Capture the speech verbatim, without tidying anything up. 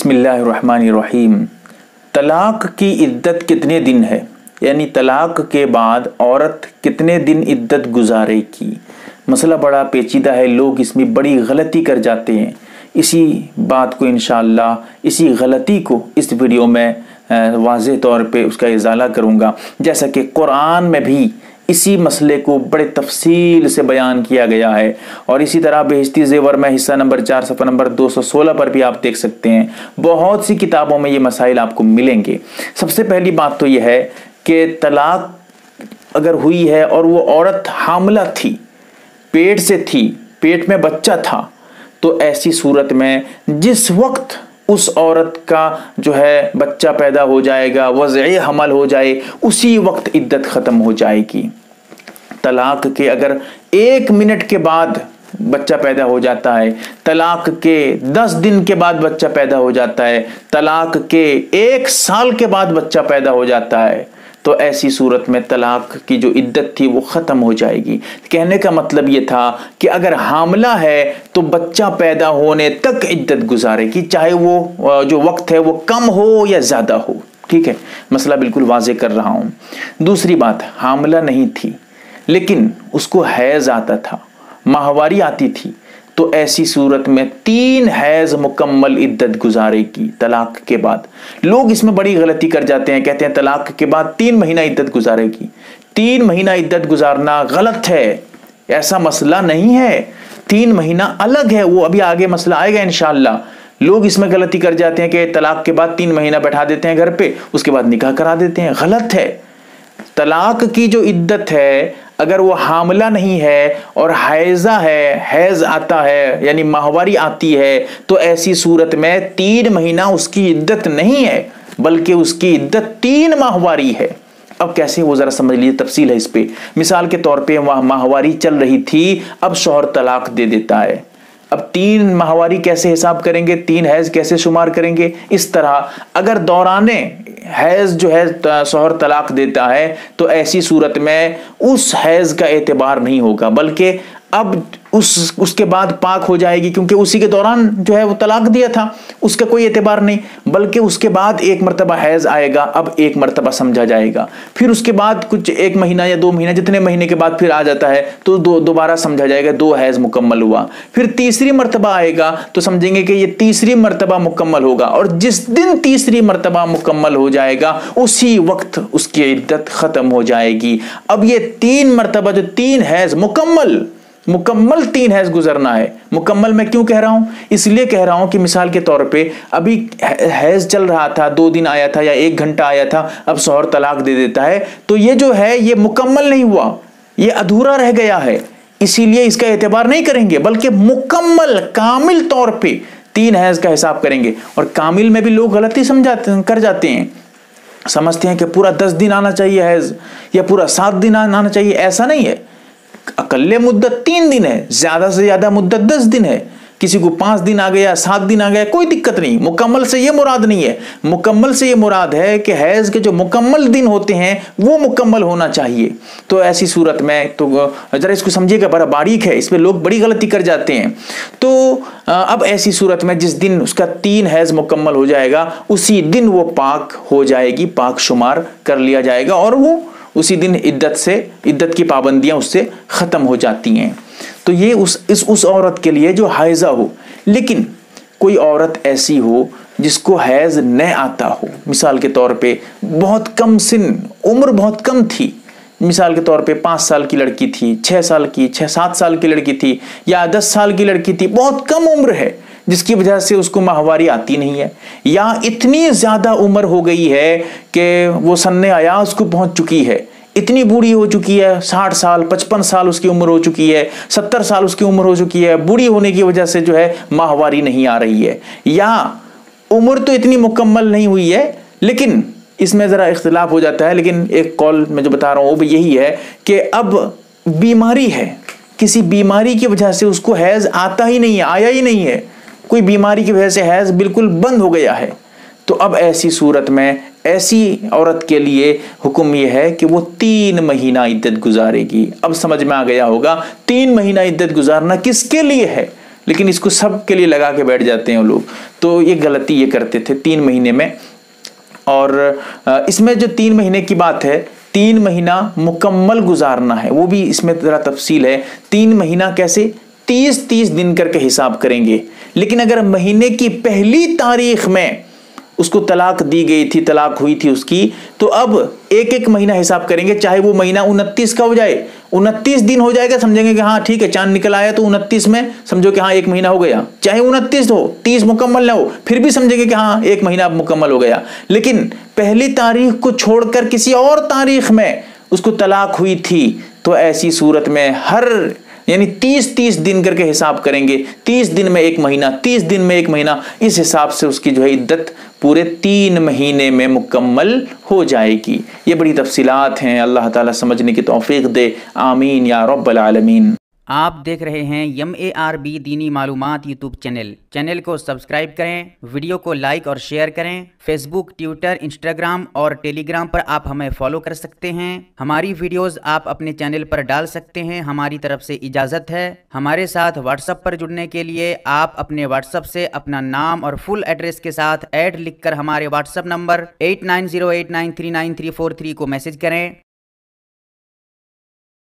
بسم اللہ الرحمن الرحیم۔ طلاق کی عدت کتنے دن ہے، یعنی طلاق کے بعد عورت کتنے دن عدت گزارے گی؟ مسئلہ بڑا پیچیدہ ہے، لوگ اس میں بڑی غلطی کر جاتے ہیں۔ اسی بات کو انشاءاللہ اسی غلطی کو اس ویڈیو میں واضح طور پہ اس کا ازالہ کروں گا، جیسا کہ قرآن میں بھی اسی مسئلے کو بڑے تفصیل سے بیان کیا گیا ہے، اور اسی طرح بہشتی زیور میں حصہ نمبر چار صفحہ نمبر دو سو سولہ پر بھی آپ دیکھ سکتے ہیں۔ بہت سی کتابوں میں یہ مسائل آپ کو ملیں گے۔ سب سے پہلی بات تو یہ ہے کہ طلاق اگر ہوئی ہے اور وہ عورت حاملہ تھی، پیٹ سے تھی، پیٹ میں بچہ تھا، تو ایسی صورت میں جس وقت اس عورت کا جو ہے بچہ پیدا ہو جائے گا، وضعی حمل ہو جائے، اسی وقت عدت ختم ہو جائے گی۔ طلاق کے اگر ایک منٹ کے بعد بچہ پیدا ہو جاتا ہے، طلاق کے دس دن کے بعد بچہ پیدا ہو جاتا ہے، طلاق کے ایک سال کے بعد بچہ پیدا ہو جاتا ہے، تو ایسی صورت میں طلاق کی جو عدت تھی وہ ختم ہو جائے گی۔ کہنے کا مطلب یہ تھا کہ اگر حاملہ ہے تو بچہ پیدا ہونے تک عدت گزارے گی، چاہے وہ جو وقت ہے وہ کم ہو یا زیادہ ہو۔ ٹھیک ہے، مسئلہ بالکل واضح کر رہا ہوں۔ دوسری بات، حاملہ نہیں تھی لیکن اس کو حیض آتا تھا، ماہواری آتی تھی، تو ایسی صورت میں تین حیض مکمل عدت گزارے گی طلاق کے بعد۔ لوگ اس میں بڑی غلطی کر جاتے ہیں، کہتے ہیں طلاق کے بعد تین مہینہ عدت گزارے گی۔ تین مہینہ عدت گزارنا غلط ہے، ایسا مسئلہ نہیں ہے۔ تین مہینہ الگ ہے، وہ ابھی آگے مسئلہ آئے گا انشاءاللہ۔ لوگ اس میں غلطی کر جاتے ہیں کہ طلاق کے بعد تین مہینہ بیٹھا دیتے ہیں گھر پہ، اس کے بعد نکاح کرا دیتے ہیں۔ غلط ہے۔ طلاق کی جو عدت ہے، اگر وہ حاملہ نہیں ہے اور حیضہ ہے، حیض آتا ہے یعنی ماہواری آتی ہے، تو ایسی صورت میں تین مہینہ اس کی عدت نہیں ہے بلکہ اس کی عدت تین ماہواری ہے۔ اب کیسے وہ ذرا سمجھ لیجیے، تفصیل ہے اس پہ۔ مثال کے طور پہ وہاں ماہواری چل رہی تھی، اب شوہر طلاق دے دیتا ہے۔ اب تین ماہواری کیسے حساب کریں گے، تین حیض کیسے شمار کریں گے؟ اس طرح اگر دورانے حیض جو ہے شوہر طلاق دیتا ہے تو ایسی صورت میں اس حیض کا اعتبار نہیں ہوگا، بلکہ اب اس اس کے بعد پاک ہو جائے گی، کیونکہ اسی کے دوران جو ہے وہ طلاق دیا تھا، اس کا کوئی اعتبار نہیں، بلکہ اس کے بعد ایک مرتبہ حیض آئے گا، اب ایک مرتبہ سمجھا جائے گا، پھر اس کے بعد کچھ ایک مہینہ یا دو مہینہ جتنے مہینے کے بعد پھر آ جاتا ہے تو دو دوبارہ سمجھا جائے گا، دو حیض مکمل ہوا۔ پھر تیسری مرتبہ آئے گا تو سمجھیں گے کہ یہ تیسری مرتبہ مکمل ہوگا، اور جس دن تیسری مرتبہ مکمل ہو جائے گا اسی وقت اس کی عدت ختم ہو جائے گی۔ اب یہ تین مرتبہ جو تین حیض مکمل مکمل تین حیض گزرنا ہے۔ مکمل میں کیوں کہہ رہا ہوں؟ اس لیے کہہ رہا ہوں کہ مثال کے طور پہ ابھی حیض چل رہا تھا، دو دن آیا تھا یا ایک گھنٹہ آیا تھا، اب شوہر طلاق دے دیتا ہے، تو یہ جو ہے یہ مکمل نہیں ہوا، یہ ادھورا رہ گیا ہے، اسی لیے اس کا اعتبار نہیں کریں گے، بلکہ مکمل کامل طور پہ تین حیض کا حساب کریں گے۔ اور کامل میں بھی لوگ غلطی سمجھاتے کر جاتے ہیں، سمجھتے ہیں کہ پورا دس دن آنا چاہیے حیض یا پورا سات دن آنا چاہیے۔ ایسا نہیں ہے، اقل مدت تین دن ہے، زیادہ سے زیادہ مدت دس دن ہے۔ کسی کو پانچ دن آ گیا، سات دن آ گیا، کوئی دقت نہیں۔ مکمل سے یہ مراد نہیں ہے، مکمل سے یہ مراد ہے کہ حیض کے جو مکمل دن ہوتے ہیں وہ مکمل ہونا چاہیے۔ تو ایسی صورت میں تو ذرا اس کو سمجھیے گا، بڑا باریک ہے، اس میں لوگ بڑی غلطی کر جاتے ہیں۔ تو اب ایسی صورت میں جس دن اس کا تین حیض مکمل ہو جائے گا اسی دن وہ پاک ہو جائے گی، پاک شمار کر لیا جائے گا، اور وہ اسی دن عدت سے عدت کی پابندیاں اس سے ختم ہو جاتی ہیں۔ تو یہ اس اس اس عورت کے لیے جو حائضہ ہو۔ لیکن کوئی عورت ایسی ہو جس کو حیض نہ آتا ہو، مثال کے طور پہ بہت کم سن، عمر بہت کم تھی، مثال کے طور پہ پانچ سال کی لڑکی تھی، چھ سال کی چھ سات سال کی لڑکی تھی، یا دس سال کی لڑکی تھی، بہت کم عمر ہے جس کی وجہ سے اس کو ماہواری آتی نہیں ہے، یا اتنی زیادہ عمر ہو گئی ہے کہ وہ سن ایاز کو پہنچ چکی ہے، اتنی بوڑھی ہو چکی ہے، ساٹھ سال پچپن سال اس کی عمر ہو چکی ہے، ستر سال اس کی عمر ہو چکی ہے، بوڑھی ہونے کی وجہ سے جو ہے ماہواری نہیں آ رہی ہے، یا عمر تو اتنی مکمل نہیں ہوئی ہے، لیکن اس میں ذرا اختلاف ہو جاتا ہے، لیکن ایک قول میں جو بتا رہا ہوں وہ بھی یہی ہے کہ اب بیماری ہے، کسی بیماری کی وجہ سے اس کو حیض آتا ہی نہیں ہے، آیا ہی نہیں ہے، کوئی بیماری کی وجہ سے حیض بالکل بند ہو گیا ہے، تو اب ایسی صورت میں ایسی عورت کے لیے حکم یہ ہے کہ وہ تین مہینہ عدت گزارے گی۔ اب سمجھ میں آ گیا ہوگا تین مہینہ عدت گزارنا کس کے لیے ہے؟ लेकिन इसको सब के लिए लगा के बैठ जाते हैं वो लोग। तो ये गलती ये करते थे तीन महीने में। और इसमें जो तीन महीने की बात है, तीन महीना मुकम्मल गुजारना है, वो भी इसमें ज़रा तफसील है। तीन महीना कैसे, तीस तीस दिन करके हिसाब करेंगे। लेकिन अगर महीने की पहली तारीख में उसको तलाक दी गई थी, तलाक हुई थी उसकी, तो अब एक एक महीना हिसाब करेंगे, चाहे वो महीना उनतीस का हो जाए, उनतीस दिन हो जाएगा, समझेंगे कि हाँ ठीक है चांद निकल आया तो उनतीस में समझो कि हाँ एक महीना हो गया। चाहे उनतीस हो, तीस मुकम्मल ना हो, फिर भी समझेंगे कि हाँ एक महीना अब मुकम्मल हो गया। लेकिन पहली तारीख को छोड़कर किसी और तारीख में उसको तलाक हुई थी, तो ऐसी सूरत में हर यानी तीस तीस दिन करके हिसाब करेंगे। तीस दिन में एक महीना, तीस दिन में एक महीना, इस हिसाब से उसकी जो है इद्दत पूरे तीन महीने में मुकम्मल हो जाएगी। ये बड़ी तफसीलात हैं, अल्लाह ताला समझने की तौफीक दे, आमीन या रब्बल आलमीन। आप देख रहे हैं एम ए आर बी दीनी मालूमात यूट्यूब चैनल। चैनल को सब्सक्राइब करें, वीडियो को लाइक और शेयर करें। फेसबुक, ट्विटर, इंस्टाग्राम और टेलीग्राम पर आप हमें फॉलो कर सकते हैं। हमारी वीडियोस आप अपने चैनल पर डाल सकते हैं, हमारी तरफ से इजाज़त है। हमारे साथ व्हाट्सएप पर जुड़ने के लिए आप अपने व्हाट्सएप से अपना नाम और फुल एड्रेस के साथ ऐड लिखकर हमारे WhatsApp number eight nine zero eight nine three nine three four three को मैसेज करें।